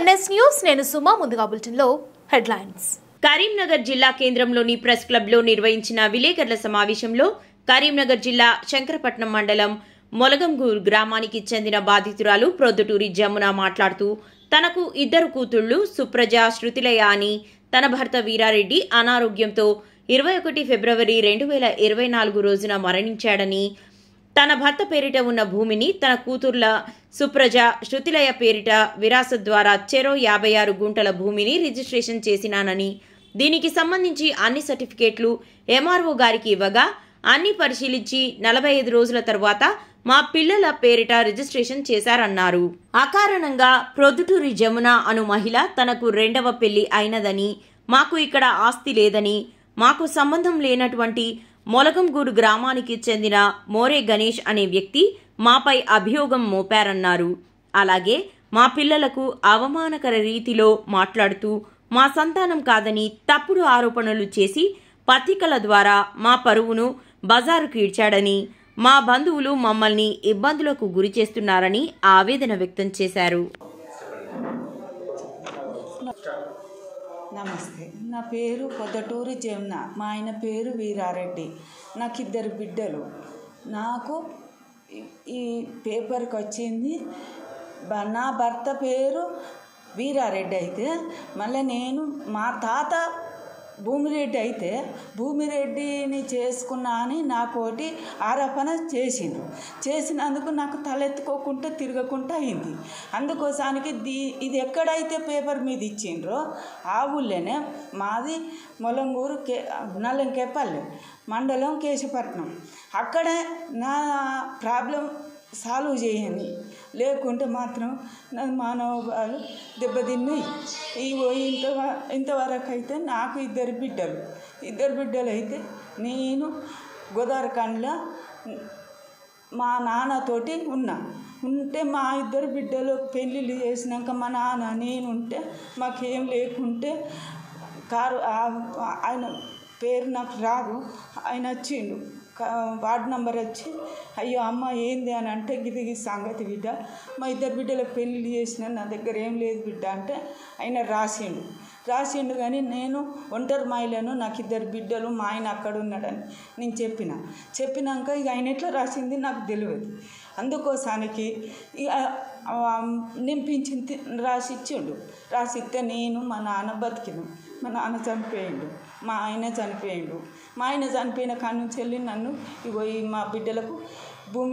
NS news నేను సుమా ముందుగా బులెటిన్లో హెడ్లైన్స్. కరీంనగర్ జిల్లా కేంద్రంలోని ప్రెస్ క్లబ్లో నిర్వహించిన విలేకరుల సమావేశంలో కరీంనగర్ జిల్లా శంకరపట్నం మండలం మొలగంగూరు గ్రామానికి చెందిన బాధితురాలు ప్రొద్దుటూరి జమున మాట్లాడుతూ తనకు ఇద్దరు కూతుళ్లు సుప్రజ, శృతిలయ అని, తన భర్త వీరారెడ్డి అనారోగ్యంతో 21 ఫిబ్రవరి 2024 రోజున మరణించాడని, తన భర్త పేరిట ఉన్న భూమిని తన కూతుర్ల సుప్రజ, శృతిలయ పేరిట విరాసత్ ద్వారా చెరో 56 గుంటల భూమిని రిజిస్ట్రేషన్ చేసినానని, దీనికి సంబంధించి అన్ని సర్టిఫికేట్లు ఎంఆర్ఓ గారికి ఇవ్వగా అన్ని పరిశీలించి 45 రోజుల తర్వాత మా పిల్లల పేరిట రిజిస్ట్రేషన్ చేశారన్నారు. అకారణంగా ప్రొద్దుటూరి జమున అను మహిళ తనకు రెండవ పెళ్లి అయినదని, మాకు ఇక్కడ ఆస్తి లేదని, మాకు సంబంధం లేనటువంటి మొలగంగూరు గ్రామానికి చెందిన మోరే గణేష్ అనే వ్యక్తి మాపై అభియోగం మోపారన్నారు. అలాగే మా పిల్లలకు అవమానకర రీతిలో మాట్లాడుతూ మా సంతానం కాదని తప్పుడు ఆరోపణలు చేసి పత్రికల ద్వారా మా పరువును బజారుకు ఈడ్చాడని, మా బంధువులు మమ్మల్ని ఇబ్బందులకు గురి చేస్తున్నారని ఆవేదన వ్యక్తం చేశారు. నమస్తే, నా పేరు పొద్దటూరి జమున, మా ఆయన పేరు వీరారెడ్డి. నాకు ఇద్దరు బిడ్డలు. నాకు ఈ పేపర్కి వచ్చింది నా భర్త పేరు వీరారెడ్డి అయితే, మళ్ళీ నేను మా తాత భూమిరెడ్డి అయితే భూమిరెడ్డిని చేసుకున్నా అని నాకోటి ఆరోపణ చేసినందుకు నాకు తలెత్తుకోకుండా తిరగకుండా అయింది. అందుకోసానికి ఇది ఎక్కడైతే పేపర్ మీద ఇచ్చిండ్రో ఆ ఊళ్ళోనే మాది మొలంగూరు నల్లంకేపల్లి మండలం కేశపట్నం. అక్కడే నా ప్రాబ్లం సాల్వ్ చేయండి, లేకుంటే మాత్రం నా మానవాలు దెబ్బతిన్నాయి. ఇంతవరకు అయితే నాకు ఇద్దరు బిడ్డలు అయితే నేను గోదావరిఖండ్లో మా నాన్నతోటి ఉంటే మా ఇద్దరు బిడ్డలు పెళ్ళిళ్ళు చేసినాక మా నాన్న నేను ఉంటే మాకేం లేకుంటే కారు ఆయన పేరు నాకు రాదు, ఆయన వచ్చిండు వార్డు నెంబర్ వచ్చి, అయ్యో అమ్మ ఏంది అని అంటే గిది సంగతి బిడ్డ, మా ఇద్దరు బిడ్డలకు పెళ్ళిళ్ళు చేసిన నా దగ్గర ఏం లేదు బిడ్డ అంటే ఆయన రాసిండు కానీ నేను ఒంటరి మహిళను, నాకు ఇద్దరు బిడ్డలు, మా ఆయన అక్కడ ఉన్నాడని నేను చెప్పినాక ఇక ఆయన ఎట్లా రాసింది నాకు తెలియదు. అందుకోసానికి ఇక నింపించి రాసిస్తే నేను మా నాన్న బతికిను, మా నాన్న చనిపోయిండు, మా ఆయన చనిపోయిన కాడి నుంచి వెళ్ళి నన్ను ఇగో మా బిడ్డలకు భూమి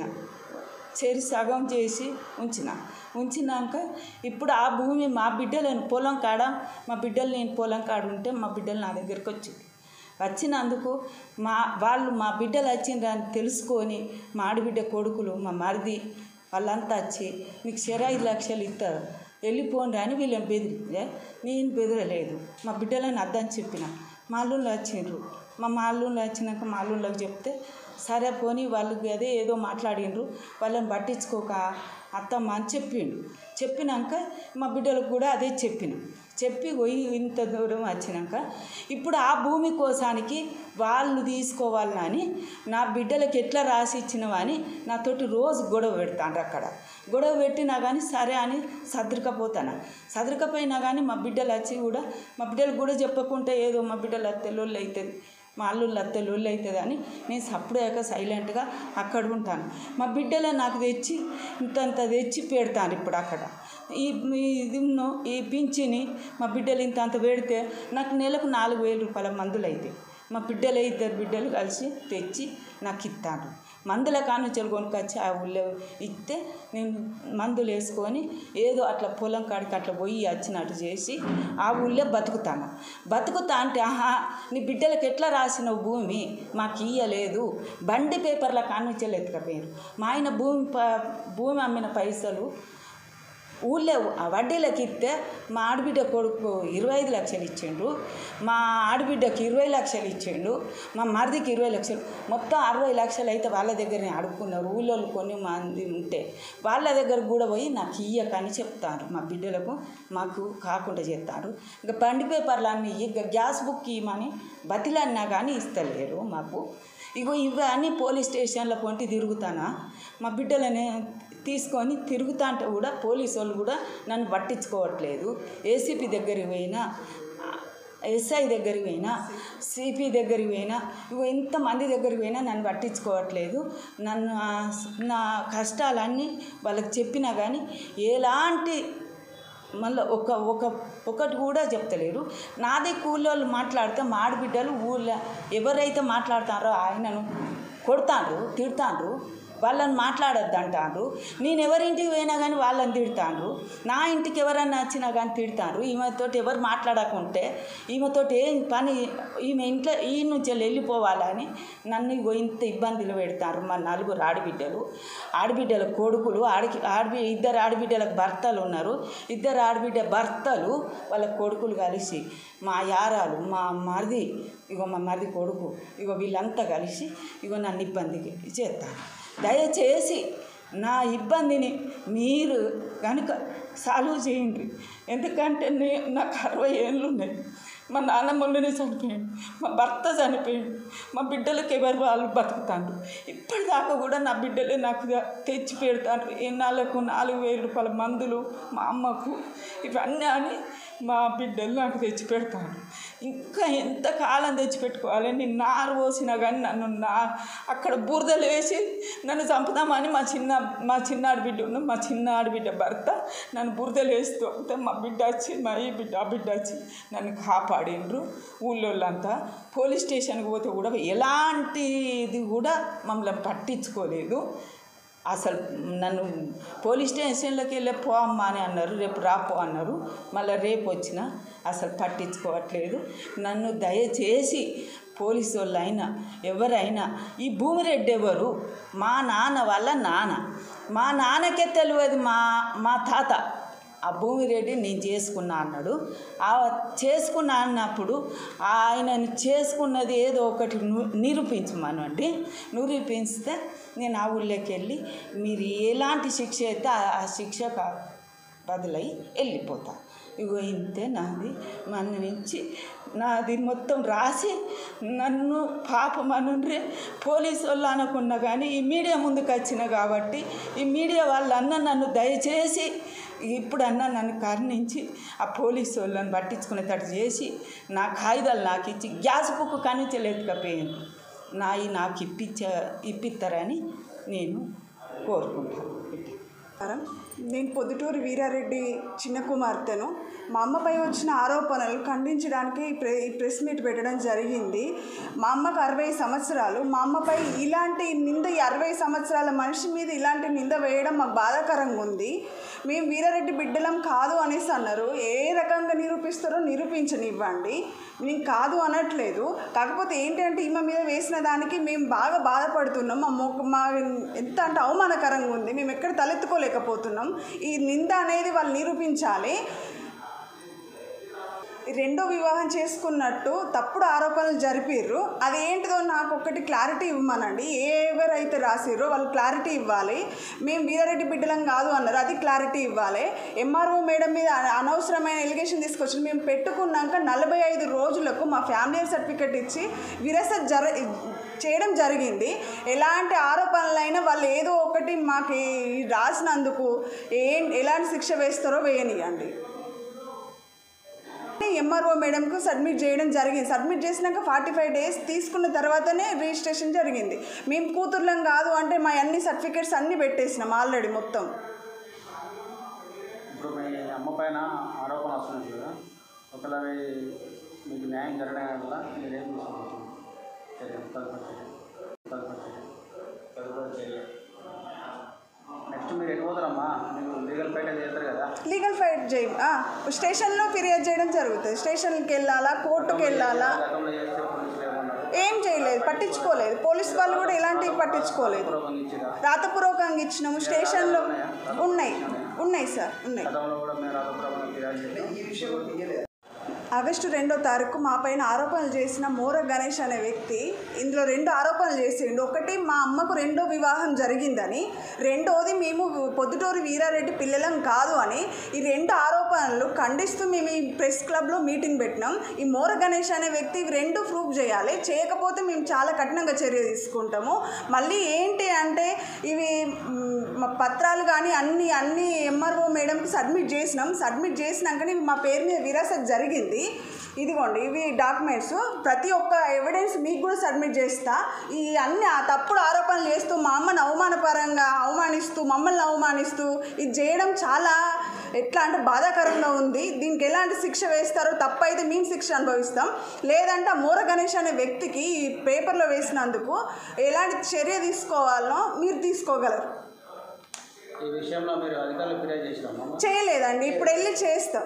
సగం చేసి ఉంచినాక ఇప్పుడు ఆ భూమి మా బిడ్డలను మా బిడ్డలు నేను పొలం కాడ ఉంటే మా బిడ్డలు నా దగ్గరికి వచ్చినందుకు మా బిడ్డలు వచ్చిందని తెలుసుకొని మా ఆడబిడ్డ కొడుకులు, మా మరిది వాళ్ళంతా వచ్చి మీకు 5 లక్షలు ఇస్తారు వెళ్ళిపోండి అని వీళ్ళని బెదిరితే నేను బెదరలేదు. మా బిడ్డలను అద్దని చెప్పిన. మా అల్లుళ్ళు వచ్చిండ్రు. మా అల్లుళ్ళు వచ్చినాక మా అల్లుళ్ళకి చెప్తే సరే పోనీ వాళ్ళు అదే ఏదో మాట్లాడిండ్రు, వాళ్ళని పట్టించుకోక అత్తమ్మ అని చెప్పినాక మా బిడ్డలకు కూడా అదే చెప్పి పోయి ఇంత దూరం వచ్చినాక ఇప్పుడు ఆ భూమి కోసానికి వాళ్ళు తీసుకోవాలని నా బిడ్డలకు ఎట్లా రాసి ఇచ్చినవని నాతోటి రోజు గొడవ పెడతాను. అక్కడ గొడవ పెట్టినా కానీ సరే అని సదరకపోయినా కానీ మా బిడ్డలు వచ్చి కూడా మా బిడ్డలకు కూడా చెప్పకుంటే ఏదో మా బిడ్డలు అత్తెల్లోళ్ళు అవుతుంది, మా అల్లుళ్ళు అత్తెల్లోళ్ళు అవుతుంది అని నేను సప్పుడేక సైలెంట్గా అక్కడ ఉంటాను. మా బిడ్డలే నాకు తెచ్చి ఇంతంత తెచ్చి పెడతాను. ఇప్పుడు అక్కడ ఈ పింఛని మా బిడ్డలు ఇంత పెడితే నాకు నెలకు 4,000 రూపాయల మందులు అయితే మా బిడ్డలే ఇద్దరు బిడ్డలు కలిసి తెచ్చి నాకు ఇస్తాను. మందుల కానుంచెలు కొనుక్కొచ్చి ఆ ఊళ్ళో ఇస్తే నేను మందులు వేసుకొని ఏదో అట్లా పొలం కాడికి అట్లా పోయి వచ్చినట్టు చేసి ఆ ఊళ్ళో బతుకుతా అంటే నీ బిడ్డలకు ఎట్లా రాసినవు భూమి మాకు ఇయ్యలేదు, బండి పేపర్ల కానుంచెలు ఎత్తుకపోయారు. మా ఆయన భూమి అమ్మిన పైసలు ఊళ్ళో వడ్డీలకు ఇస్తే మా ఆడబిడ్డ కొడుకు 25 లక్షలు ఇచ్చిండు, మా ఆడబిడ్డకి 20 లక్షలు ఇచ్చిండు, మా మరిదికి 20 లక్షలు, మొత్తం 60 లక్షలు అయితే వాళ్ళ దగ్గరనే అడుక్కున్నారు. ఊళ్ళో కొన్ని మంది ఉంటే వాళ్ళ దగ్గర కూడా పోయి నాకు ఇయ్యకని చెప్తారు. మా బిడ్డలకు మాకు కాకుండా చేస్తారు. ఇంకా బండి పేపర్లు అన్నీ ఇక గ్యాస్ బుక్ ఇవ్వమని బతిలన్నా కానీ ఇస్తలేరు మాకు. ఇగో ఇవన్నీ పోలీస్ స్టేషన్ల పొంటి తిరుగుతానా మా బిడ్డలనే తీసుకొని తిరుగుతా అంటే కూడా పోలీసు వాళ్ళు కూడా నన్ను పట్టించుకోవట్లేదు. ఏసీపీ దగ్గరికి పోయినా, ఎస్ఐ దగ్గరికి పోయినా, సిపి దగ్గరికి పోయినా, ఇంతమంది దగ్గరికి పోయినా నన్ను పట్టించుకోవట్లేదు. నన్ను నా కష్టాలన్నీ వాళ్ళకి చెప్పినా కానీ ఎలాంటి మళ్ళీ ఒకటి కూడా చెప్తలేరు. నాది కూలోళ్ళు మాట్లాడితే మా ఆడబిడ్డలు ఊళ్ళో ఎవరైతే మాట్లాడతారో ఆయనను కొడతాండ్రు, తిడతాండ్రు, వాళ్ళని మాట్లాడొద్దు అంటారు. నేను ఎవరింటికి పోయినా కానీ వాళ్ళని తిడతాండ్రు. నా ఇంటికి ఎవరన్నా వచ్చినా కానీ తిడతాండ్రు. ఈమెతోటి ఎవరు మాట్లాడకుంటే ఈమెతోటి ఏం పని, ఈమె ఇంట్లో ఈ నుంచి వెళ్ళిపోవాలని నన్ను ఇంత ఇబ్బందులు పెడతారు. మా 4 ఆడబిడ్డల కొడుకులు, ఇద్దరు ఆడబిడ్డలకు భర్తలు ఉన్నారు. 2 ఆడబిడ్డ భర్తలు వాళ్ళ కొడుకులు కలిసి మా యారాలు, మా మరిది, మా మరిది కొడుకు, వీళ్ళంతా కలిసి నన్ను ఇబ్బందికి చేస్తారు. దయచేసి నా ఇబ్బందిని మీరు కనుక సాల్వ్ చేయండి. ఎందుకంటే నాకు 60 ఏళ్ళు ఉన్నాయి. మా నాన్నమ్మలోనే చనిపోయాడు, మా భర్త చనిపోయాడు, మా బిడ్డలకు ఎవరు వాళ్ళు బతుకుతాండ్రు. ఇప్పటిదాకా కూడా నా బిడ్డలే నాకు తెచ్చి పెడతాండ్రు. ఎన్నాళ్ళకు 4,000 రూపాయల మందులు మా అమ్మకు ఇవన్నీ అని మా బిడ్డలు నాకు తెచ్చి పెడతాను. ఇంకా ఎంతకాలం తెచ్చిపెట్టుకోవాలి? నేను నారు పోసినా కానీ నన్ను అక్కడ బురదలు వేసి నన్ను చంపుదామని మా చిన్న ఆడబిడ్డ ఉన్న మా చిన్న ఆడబిడ్డ భర్త నన్ను బురదలు వేస్తూ ఉంటే మా బిడ్డ వచ్చి, మా ఈ బిడ్డ ఆ బిడ్డ వచ్చి నన్ను కాపాడిండ్రు. ఊళ్ళోళ్ళంతా పోలీస్ స్టేషన్కి పోతే కూడా ఎలాంటిది కూడా మమ్మల్ని పట్టించుకోలేదు. అసలు నన్ను పోలీస్ స్టేషన్లోకి వెళ్ళే పో అమ్మా అని అన్నారు, రేపు రాపో అన్నారు. మళ్ళీ రేపు వచ్చినా అసలు పట్టించుకోవట్లేదు. నన్ను దయచేసి పోలీసు వాళ్ళైనా ఎవరైనా, ఈ భూమిరెడ్డి ఎవరు? మా నాన్న వాళ్ళ నాన్న, మా నాన్నకే తెలియదు. మా తాత ఆ భూమిరెడ్డి నేను చేసుకున్నా అన్నాడు. చేసుకున్నా అన్నప్పుడు ఆయనను చేసుకున్నది ఏదో ఒకటి నిరూపించమనండి. నిరూపిస్తే నేను ఆ ఊళ్ళోకి వెళ్ళి మీరు ఎలాంటి శిక్ష అయితే ఆ శిక్ష బదులై వెళ్ళిపోతా. ఇంతే నాది. మన నుంచి నాది మొత్తం రాసి నన్ను పాపం అనుండ్రే పోలీసు వాళ్ళు అనుకున్నా కానీ ఈ మీడియా ముందుకు వచ్చిన కాబట్టి ఈ మీడియా వాళ్ళన్నా నన్ను దయచేసి ఇప్పుడన్నా నన్ను కరుణించి ఆ పోలీసు వాళ్ళని పట్టించుకునేటట్టు చేసి నా కాగితాలు నాకు ఇచ్చి గ్యాస్ బుక్ కనించలేకపోయాను. నాకు ఇప్పిస్తారని నేను కోరుకుంటాను. నేను పొద్దుటూరు వీరారెడ్డి చిన్న కుమార్తెను. మా అమ్మపై వచ్చిన ఆరోపణలు ఖండించడానికి ఈ ప్రెస్ మీట్ పెట్టడం జరిగింది. మా అమ్మకు 60 సంవత్సరాలు. మా అమ్మపై ఇలాంటి నింద, 60 సంవత్సరాల మనిషి మీద ఇలాంటి నింద వేయడం మాకు బాధాకరంగా ఉంది. మేము వీరారెడ్డి బిడ్డలం కాదు అనేసి అన్నారు. ఏ రకంగా నిరూపిస్తారో నిరూపించనివ్వండి, నేను కాదు అనట్లేదు. కాకపోతే ఏంటంటే ఈమె మీద వేసిన దానికి మేము బాగా బాధపడుతున్నాం. మా ఎంత అంటే అవమానకరంగా ఉంది. మేము ఎక్కడ తలెత్తుకోలేకపోతున్నాం. ఈ నింద అనేది వాళ్ళు నిరూపించాలి. రెండో వివాహం చేసుకున్నట్టు తప్పుడు ఆరోపణలు జరిపిర్రు. అదేంటిదో నాకు ఒకటి క్లారిటీ ఇవ్వమనండి. ఎవరైతే రాసిర్రో వాళ్ళు క్లారిటీ ఇవ్వాలి. మేము వీరారెడ్డి బిడ్డలం కాదు అన్నారు, అది క్లారిటీ ఇవ్వాలి. ఎంఆర్ఓ మేడం మీద అనవసరమైన ఎలిగేషన్ తీసుకొచ్చి మేము పెట్టుకున్నాక 45 రోజులకు మా ఫ్యామిలీ సర్టిఫికెట్ ఇచ్చి విరసత్ చేయడం జరిగింది. ఎలాంటి ఆరోపణలైనా వాళ్ళు ఏదో ఒకటి మాకు రాసినందుకు ఎలాంటి శిక్ష వేస్తారో వేయనియండి. ఎంఆర్ఓ మేడంకు సబ్మిట్ చేయడం జరిగింది. సబ్మిట్ చేసినాక 45 days తీసుకున్న తర్వాతనే రిజిస్ట్రేషన్ జరిగింది. మేము కూతుర్లం కాదు అంటే మా అన్ని సర్టిఫికేట్స్ అన్నీ పెట్టేసినాం ఆల్రెడీ మొత్తం. ఇప్పుడు మీ అమ్మ పైన ఆరోపణ వస్తున్నాయి కదా, ఒకవేళ మీకు న్యాయం జరగడం వల్ల మీరేం తీసుకుంటున్నారు? నెక్స్ట్ మీరు ఎటుపోతారమ్మా? మీరు లీగల్ ఫైట్ అయితే చేస్తారు కదా? లీగల్ ఫైట్ చేయం, స్టేషన్లో ఫిర్యాదు చేయడం జరుగుతుంది. స్టేషన్కి వెళ్ళాలా, కోర్టుకు వెళ్ళాలా? ఏం చేయలేదు, పట్టించుకోలేదు. పోలీస్ వాళ్ళు కూడా ఎలాంటివి పట్టించుకోలేదు. రాతపూర్వకంగా ఇచ్చినాము. స్టేషన్లో ఉన్నాయి సార్, ఉన్నాయి. ఆగస్టు 2వ తారీఖు మా పైన ఆరోపణలు చేసిన మోర గణేష్ అనే వ్యక్తి ఇందులో 2 ఆరోపణలు చేసిండు. ఒకటి, మా అమ్మకు 2వ వివాహం జరిగిందని, 2వది మేము పొద్దుటూరి వీరారెడ్డి పిల్లలం కాదు అని. ఈ 2 ఆరోపణలు ఖండిస్తూ మేము ఈ ప్రెస్ క్లబ్లో మీటింగ్ పెట్టినాం. ఈ మోర గణేష్ అనే వ్యక్తి 2 ప్రూఫ్ చేయాలి, చేయకపోతే మేము చాలా కఠినంగా చర్య తీసుకుంటాము. మళ్ళీ ఏంటి అంటే ఇవి పత్రాలు కానీ అన్ని ఎంఆర్ఓ మేడంకి సబ్మిట్ చేసినాకనే మా పేరు మీద విరాసత్ జరిగింది. ఇదిగోండి, ఇవి డాక్యుమెంట్స్, ప్రతి ఒక్క ఎవిడెన్స్ మీకు కూడా సబ్మిట్ చేస్తా. ఈ అన్ని తప్పుడు ఆరోపణలు చేస్తూ మా అమ్మని అవమానిస్తూ మమ్మల్ని అవమానిస్తూ ఇది చేయడం చాలా ఎట్లా అంటే బాధాకరంగా ఉంది. దీనికి ఎలాంటి శిక్ష వేస్తారో, తప్పైతే మేము శిక్ష అనుభవిస్తాం, లేదంటే మోర గణేష్ అనే వ్యక్తికి పేపర్లో వేసినందుకు ఎలాంటి చర్య తీసుకోవాలనో మీరు తీసుకోగలరు. ఈ విషయంలో మీరు అధికారులకు ఫిర్యాదు చేసినామా? చేయలేదండి, ఇప్పుడు వెళ్ళి చేస్తాం.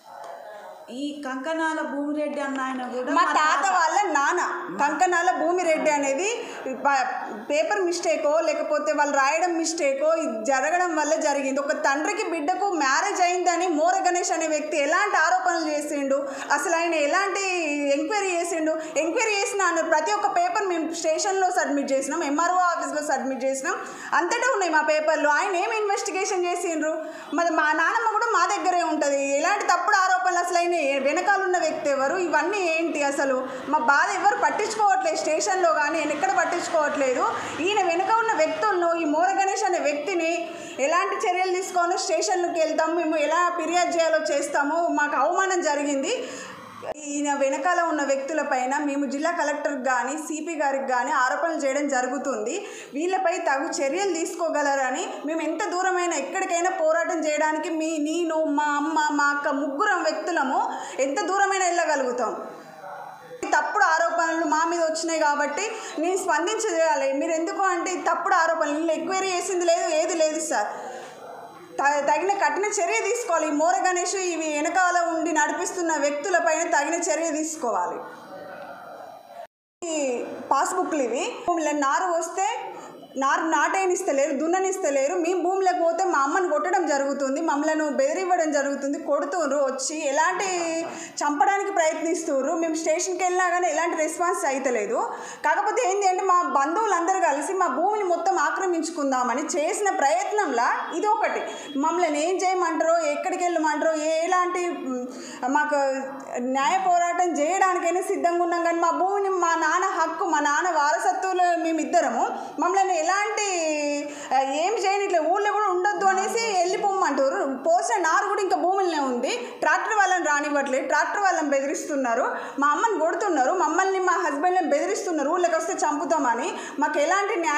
ఈ కంకణాల భూమిరెడ్డి అన్న ఆయన కూడా మా తాత వాళ్ళ నాన్న కంకణాల భూమిరెడ్డి అనేది పేపర్ మిస్టేకో లేకపోతే వాళ్ళు రాయడం మిస్టేకో జరగడం వల్ల జరిగింది. ఒక తండ్రికి బిడ్డకు మ్యారేజ్ అయిందని మోర గణేష్ అనే వ్యక్తి ఎలాంటి ఆరోపణలు చేసిండు, అసలు ఆయన ఎలాంటి ఎంక్వైరీ చేసిండు, ఎంక్వైరీ చేసిన ప్రతి ఒక్క పేపర్ మేము స్టేషన్లో సబ్మిట్ చేసినాం, ఎంఆర్ఓ ఆఫీస్లో సబ్మిట్ చేసినాం, అంతటా ఉన్నాయి మా పేపర్లు. ఆయన ఏమి ఇన్వెస్టిగేషన్ చేసిండ్రు? మరి మా నాన్నమ్మ కూడా మా దగ్గరే ఉంటుంది. ఎలాంటి తప్పుడు ఆరోపణలు, అసలు ఆయన వెనకాలన్న వ్యక్తి ఎవరు, ఇవన్నీ ఏంటి, అసలు మా బాధ ఎవరు పట్టించుకోవట్లేదు, స్టేషన్లో కానీ ఎక్కడ పట్టించుకోవట్లేదు. ఈయన వెనుక ఉన్న వ్యక్తులను, ఈ మోర గణేష్ అనే వ్యక్తిని ఎలాంటి చర్యలు తీసుకొని స్టేషన్లోకి వెళ్తాము, మేము ఎలా ఫిర్యాదు చేయాలో చేస్తాము. మాకు అవమానం జరిగింది. ఈయన వెనకాల ఉన్న వ్యక్తులపైన మేము జిల్లా కలెక్టర్కి కానీ సిపి గారికి కానీ ఆరోపణలు చేయడం జరుగుతుంది. వీళ్ళపై తగు చర్యలు తీసుకోగలరని మేము ఎంత దూరమైనా ఎక్కడికైనా పోరాటం చేయడానికి నేను మా అమ్మ మా అక్క ముగ్గురం వ్యక్తులము ఎంత దూరమైనా వెళ్ళగలుగుతాం. తప్పుడు ఆరోపణలు మా మీద వచ్చినాయి కాబట్టి నేను స్పందించేయాలి. మీరు ఎందుకు అంటే తప్పుడు ఆరోపణలు ఎంక్వైరీ చేసింది లేదు, ఏది లేదు సార్. తగిన కఠిన చర్య తీసుకోవాలి. ఈ మోర గణేష్ ఇవి వెనకాల ఉండి నడిపిస్తున్న వ్యక్తులపైన తగిన చర్య తీసుకోవాలి. ఈ పాస్బుక్లు ఇవి నారు వస్తే నారు నాటేనిస్తలేరు, దున్ననిస్తలేరు. మేము భూమిలోకి పోతే మా అమ్మని కొట్టడం జరుగుతుంది, మమ్మల్ని బెదిరివ్వడం జరుగుతుంది, కొడుతుర్రు, వచ్చి ఎలాంటి చంపడానికి ప్రయత్నిస్తుర్రు. మేము స్టేషన్కి వెళ్ళినా కానీ ఎలాంటి రెస్పాన్స్ అయితలేదు. కాకపోతే ఏంటి అంటే మా బంధువులందరూ కలిసి మా భూమిని మొత్తం ఆక్రమించుకుందామని చేసిన ప్రయత్నంలో ఇది ఒకటి. మమ్మల్ని ఏం చేయమంటారో, ఎక్కడికి వెళ్ళమంటారో, ఎలాంటి మాకు న్యాయ పోరాటం చేయడానికైనా సిద్ధంగా ఉన్నాం. కానీ మా భూమిని మా నాన్న హక్కు, మా నాన్న వారసత్వంలో మేమిద్దరము, మమ్మల్ని ఎలాంటి ఏం చేయని ఇట్లా ఊళ్ళో కూడా ఉండొద్దు అనేసి వెళ్ళిపోమంటారు. పోసిన నారు కూడా ఇంకా భూములనే ఉంది. ట్రాక్టర్ వాళ్ళని రానివ్వట్లేదు, ట్రాక్టర్ వాళ్ళని బెదిరిస్తున్నారు, మా అమ్మని కొడుతున్నారు, మమ్మల్ని మా హస్బెండ్ని బెదిరిస్తున్నారు, ఊళ్ళోకి వస్తే చంపుతామని. మాకు ఎలాంటి న్యాయం